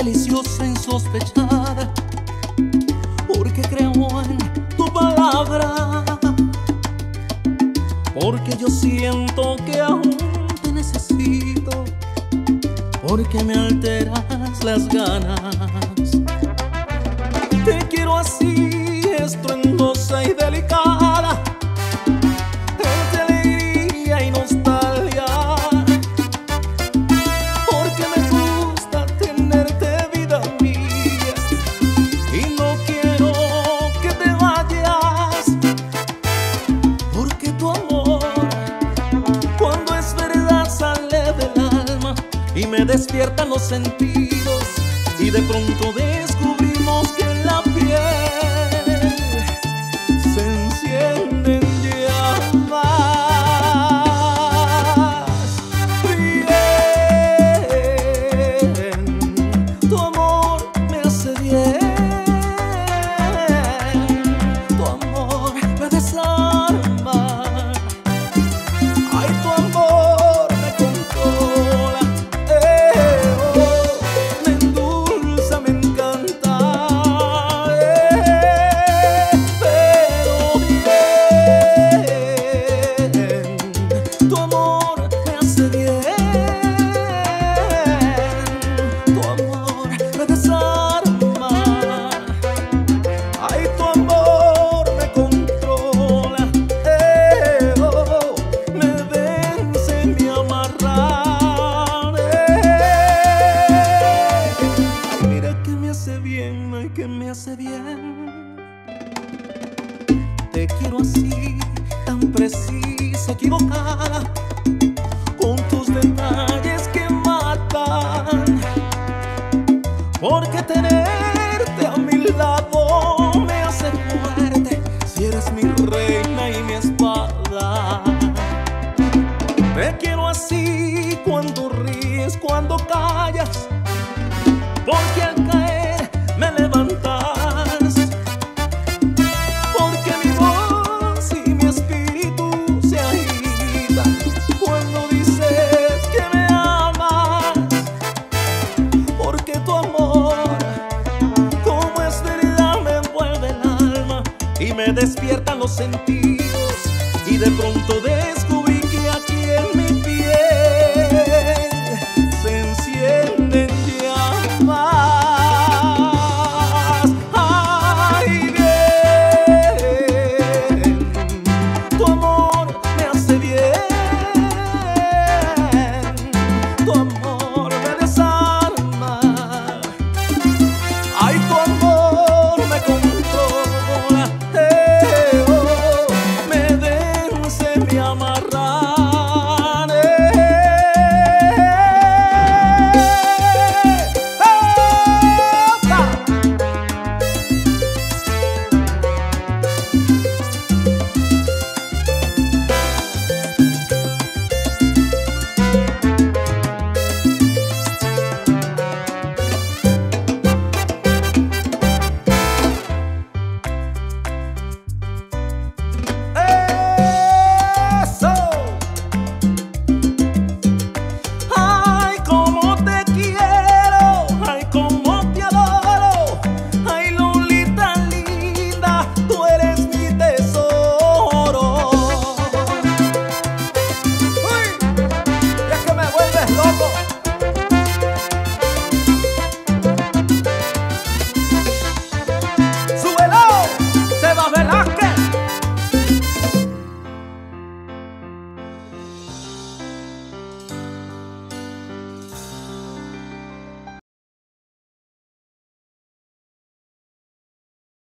deliciosa, insospechada, porque creo en tu palabra, porque yo siento que aún te necesito, porque me alteras las ganas. Te quiero así, estruendosa y delicada, entre alegría y nostalgia, porque me gusta tenerte, vida mía, y no quiero que te vayas, porque tu amor, cuando es verdad, sale del alma y me despiertan los sentidos, y de pronto descubrimos que en la piel se encienden llamas. Bien, tu amor me hace bien, tu amor me desarma, ay, tu amor me controla, me endulza, me encanta, pero bien, tu amor me hace bien, tu amor me desarma, ay, tu amor me controla, me vence, me amarra, ay, mira que me hace bien, ay, que me hace bien. Te quiero así, tan precisa, equivocada, con tus detalles que matan, porque tenerte a mi lado me hace fuerte, si eres mi reina y mi espada. Te quiero así, cuando ríes, cuando callas, porque al caer me levantas, porque mi voz y mi espíritu se agitan cuando dices que me amas, porque tu amor, como es verdad, me envuelve el alma y me despiertan los sentidos, y de pronto descubrí que aquí en mi piel se encienden llamas. Ay, bien, tu amor me hace bien, tu amor me desarma, ay, tu amor me controla, me vence, me amarra.